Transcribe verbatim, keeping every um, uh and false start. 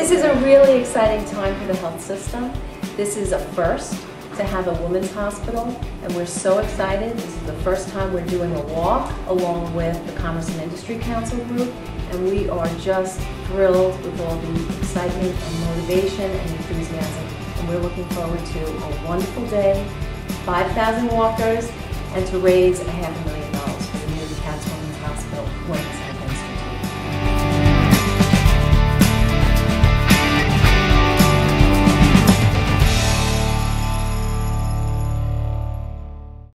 This is a really exciting time for the health system. This is a first to have a women's hospital, and we're so excited. This is the first time we're doing a walk along with the Commerce and Industry Council group, and we are just thrilled with all the excitement and motivation and enthusiasm. And we're looking forward to a wonderful day, five thousand walkers, and to raise a half a million dollars for the new Katz Women's Hospital when it's